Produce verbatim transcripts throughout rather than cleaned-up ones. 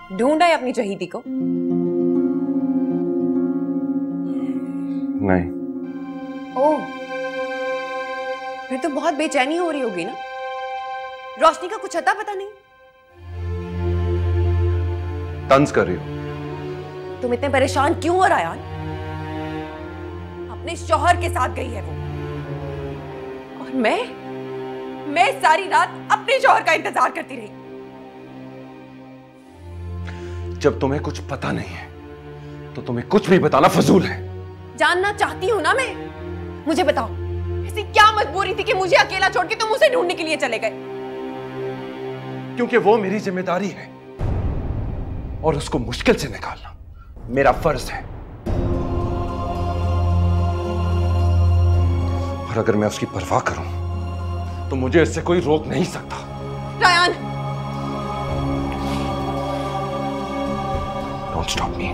ढूंढा है अपनी चहीती को? नहीं। ओह, फिर तो बहुत बेचैनी हो रही होगी ना? रोशनी का कुछ अता पता नहीं? तंज कर रही हो? तुम इतने परेशान क्यों हो रायान? अपने शौहर के साथ गई है वो, और मैं मैं सारी रात अपने शौहर का इंतजार करती रही। जब तुम्हें कुछ पता नहीं है तो तुम्हें कुछ भी बताना फजूल है। जानना चाहती हूं ना मैं। मुझे बताओ, ऐसी क्या मजबूरी थी कि मुझे अकेला छोड़ के तुम उसे ढूंढने के लिए चले गए? क्योंकि वो मेरी जिम्मेदारी है और उसको मुश्किल से निकालना मेरा फर्ज है। और अगर मैं उसकी परवाह करूं तो मुझे इससे कोई रोक नहीं सकता। Rayan, don't stop me.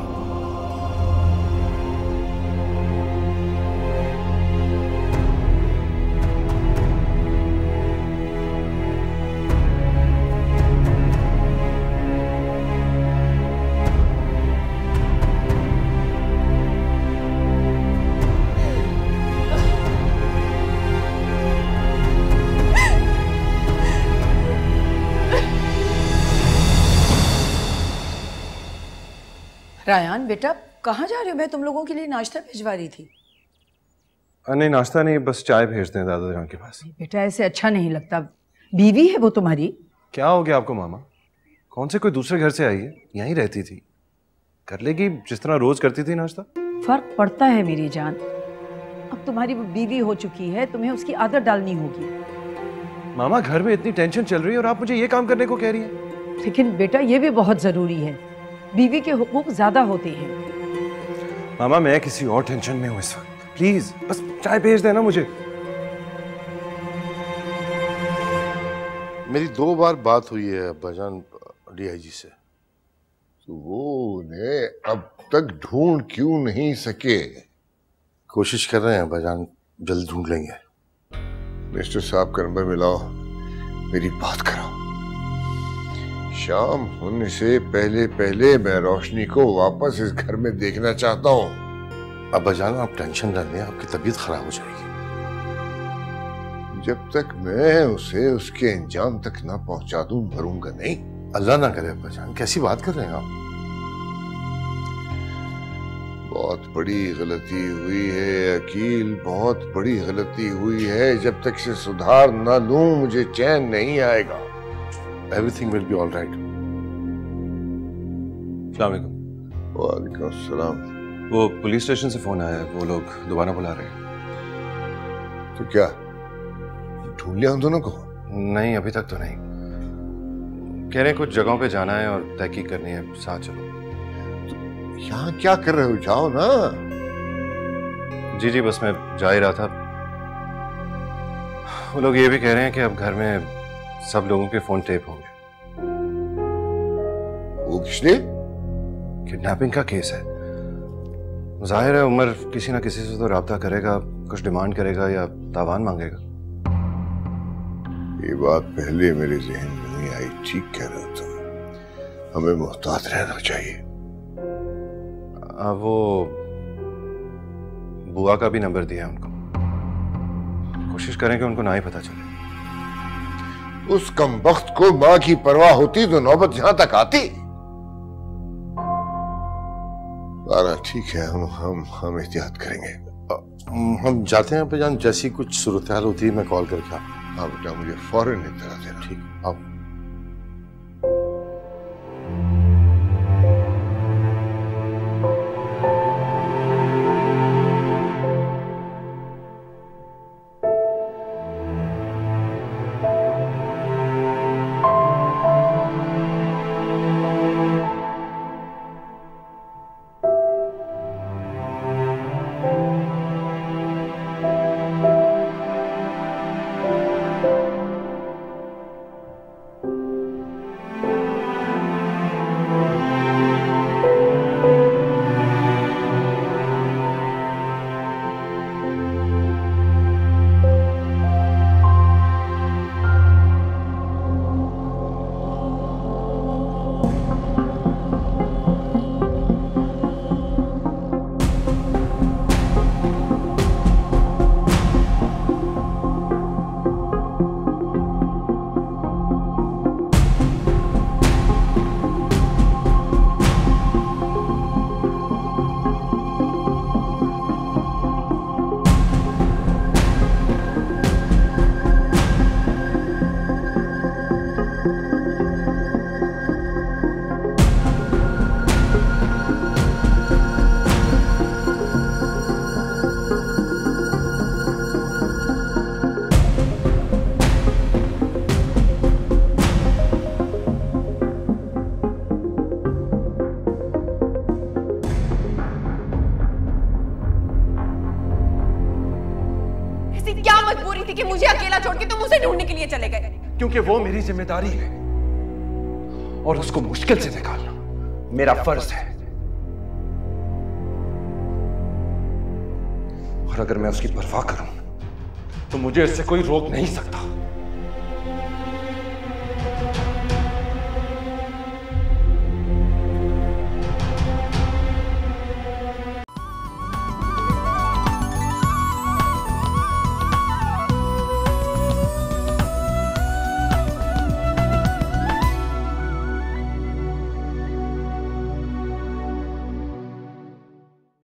Rayan बेटा, कहाँ जा रहे हो? मैं तुम लोगों के लिए नाश्ता भिजवा रही थी। नहीं, नाश्ता नहीं, बस चाय भेजते हैं दादा जान के पास। बेटा ऐसे अच्छा नहीं लगता। बीवी है वो तुम्हारी। क्या हो गया आपको मामा? कौन से कोई दूसरे घर से आई है? यहीं रहती थी, कर लेगी जिस तरह रोज करती थी नाश्ता। फर्क पड़ता है मेरी जान। अब तुम्हारी वो बीवी हो चुकी है, तुम्हें उसकी आदत डालनी होगी। मामा, घर में इतनी टेंशन चल रही है और आप मुझे ये काम करने को कह रही है? लेकिन बेटा ये भी बहुत जरूरी है, बीवी के हुकूक ज्यादा होते हैं। मामा, मैं किसी और टेंशन में हूँ इस वक्त। प्लीज बस चाय भेज देना मुझे। मेरी दो बार बात हुई है अब्बाजान डीआईजी से, तो वो उन्हें अब तक ढूंढ क्यों नहीं सके? कोशिश कर रहे हैं अब्बाजान, जल्द ढूंढ लेंगे। मिनिस्टर साहब का नंबर मिलाओ, मेरी बात कराओ। शाम होने से पहले पहले मैं रोशनी को वापस इस घर में देखना चाहता हूँ। अब्बाजान, आप टेंशन न लें, आपकी तबीयत खराब हो जाएगी। जब तक मैं उसे उसके अंजाम तक ना पहुंचा दूं, मरूंगा नहीं। अल्लाह ना करे अब्बाजान, कैसी बात कर रहे हैं आप? बहुत बड़ी गलती हुई है अकील, बहुत बड़ी गलती हुई है। जब तक से सुधार ना लूं मुझे चैन नहीं आएगा। Everything will be all right. अस्सलाम वालेकुम। वालेकुम अस्सलाम। वो पुलिस स्टेशन से फोन आया है, वो लोग दोबारा बुला रहे हैं। तो क्या ढूंढ लिया उन दोनों को? नहीं, अभी तक तो नहीं। कह रहे हैं कुछ जगहों पे जाना है और तहकीक करनी है, साथ चलो। तो यहाँ क्या कर रहे हो? जाओ ना। जी जी, बस मैं जा ही रहा था। वो लोग ये भी कह रहे हैं कि अब घर में सब लोगों के फोन टेप होंगे। वो किसने? किडनैपिंग का केस है। जाहिर है उमर किसी ना किसी से तो राब्ता करेगा, कुछ डिमांड करेगा या तावान मांगेगा। ये बात पहले मेरे जहन में नहीं आई। ठीक कह रहे हो तुम, हमें मोहतात रहना चाहिए। आ, वो बुआ का भी नंबर दिया है उनको, कोशिश करें कि उनको ना ही पता चले। उस कमबख्त को मां की परवाह होती तो नौबत यहां तक आती। ठीक है, हम हम हम एहतियात करेंगे। हम जाते हैं अब्बाजान, जैसी कुछ सूरत हाल होती है मैं कॉल करके। हाँ बेटा, मुझे फौरन इत्तला देना। ठीक, आप संभालना छोड़ के तुम उसे ढूंढने के लिए चले गए। क्योंकि वो मेरी जिम्मेदारी है और उसको मुश्किल से निकालना मेरा फर्ज है। और अगर मैं उसकी परवाह करूं तो मुझे इससे कोई रोक नहीं सकता।